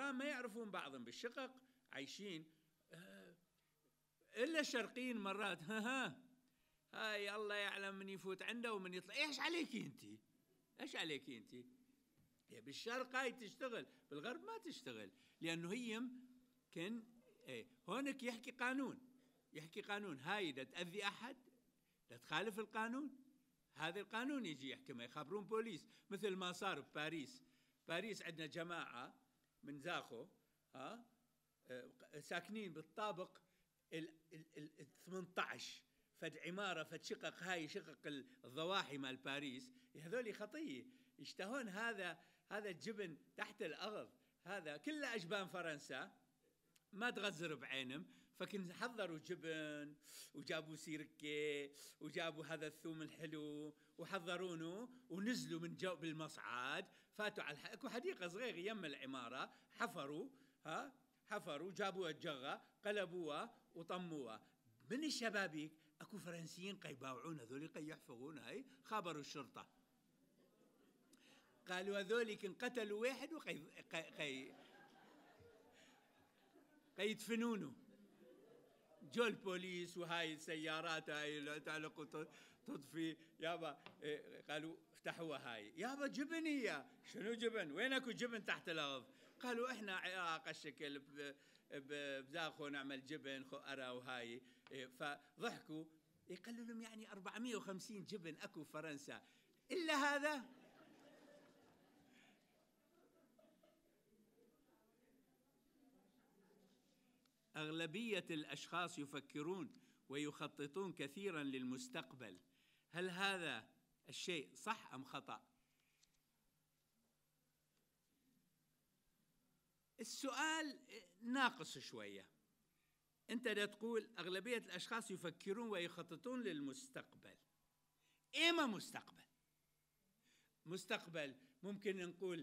الشرقان ما يعرفون بعضهم، بالشقق عايشين، إلا الشرقيين مرات هاي الله يعلم من يفوت عنده ومن يطلع. إيش عليك أنت؟ إيش عليك أنت؟ بالشرق هاي تشتغل، بالغرب ما تشتغل، لأنه هي كان هونك يحكي قانون، هاي إذا تأذي أحد لا تخالف القانون، هذا القانون يجي يحكي، ما يخبرون بوليس، مثل ما صار بباريس عندنا جماعة من زاخو ساكنين بالطابق ال 18 فد عمارة فد شقق، هاي شقق الضواحي مال باريس، هذول خطية يشتهون هذا الجبن تحت الأرض، هذا كله أجبان فرنسا ما تغزر بعينهم، فكن حضروا جبن وجابوا سيركة وجابوا هذا الثوم الحلو وحضرونه ونزلوا من جو بالمصعد، فاتوا على اكو حديقة صغيرة يم العمارة، حفروا جابوها الجغة قلبوها وطموها من الشبابيك. اكو فرنسيين قيباوعون هذول يحفظون، هاي خابروا الشرطة قالوا هذول كن قتلوا واحد يدفنونه. جو البوليس وهاي السيارات هاي تعلقوا تطفي يابا، قالوا افتحوها هاي يابا جبنية. شنو جبن؟ وينكو جبن تحت الأرض؟ قالوا احنا عراق الشكل بزاخو نعمل جبن خؤرة وهاي، فضحكوا. قالوا لهم يعني 450 جبن اكو فرنسا إلا هذا؟ أغلبية الأشخاص يفكرون ويخططون كثيرا للمستقبل، هل هذا الشيء صح أم خطأ؟ السؤال ناقص شوية. أنت دا تقول أغلبية الأشخاص يفكرون ويخططون للمستقبل. إيما مستقبل ممكن نقول